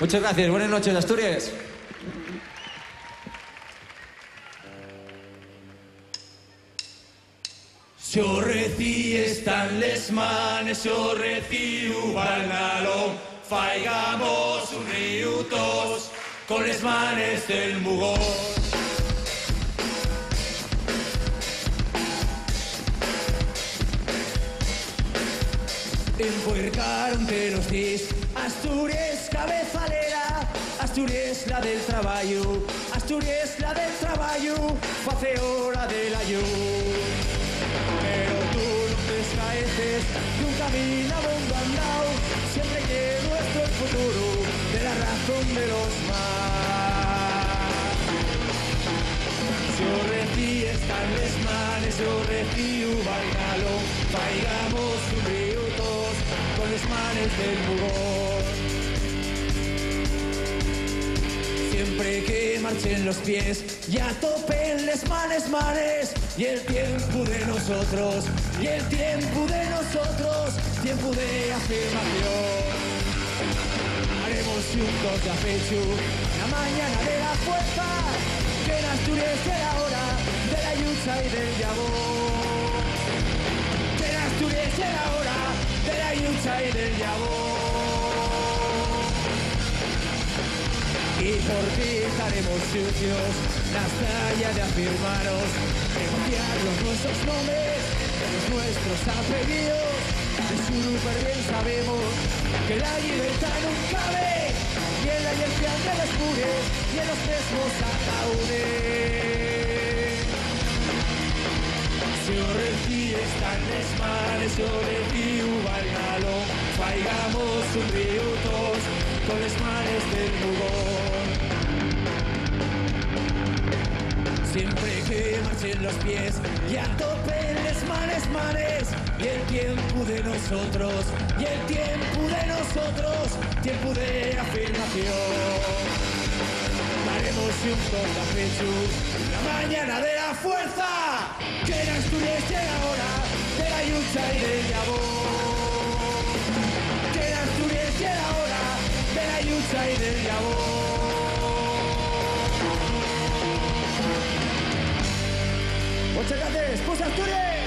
Muchas gracias, buenas noches, Asturias. Jo reci estan les manes, jo reci al galón, faigamos un río tos con les manes del mugón. Empuercaron de los dis, Asturias cabezalera, Asturias la del traballo, Asturias la del traballo, face hora del ayuno. Pero tú no te escaeces de un camino abandonado, siempre que nuestro el futuro de la razón de los más. Yo reci están les manes, yo reci al galón, faigamos un río tos con les manes del mugón. Siempre que marchen los pies y a topen les manes, manes, y el tiempo de nosotros, y el tiempo de nosotros, tiempo de afirmación. Haremos juntos de pecho la mañana de la fuerza, que en Asturias será hora de la lucha y del llavor. Que en Asturias será hora de la lucha y del llavor. Y por ti estaremos sucios, la talla de afirmaros, negociar nuestros nombres, los nuestros apellidos. De súper bien sabemos que la libertad no cabe, y en la inercia de los pures, y en los mismos ataúdes. Si os reci están les manes, si os reci al galón, faigamos un río tos con les manes del mugón. Siempre que marchen los pies y a tope les manes, manes, y el tiempo de nosotros, y el tiempo de nosotros, tiempo de afirmación. Daremos juntos la pecho la mañana de la fuerza, que en Asturias llega hora de la lucha y del llavor. Que en Asturias llega hora de la lucha y del llavor. Muchas gracias, pues Asturias.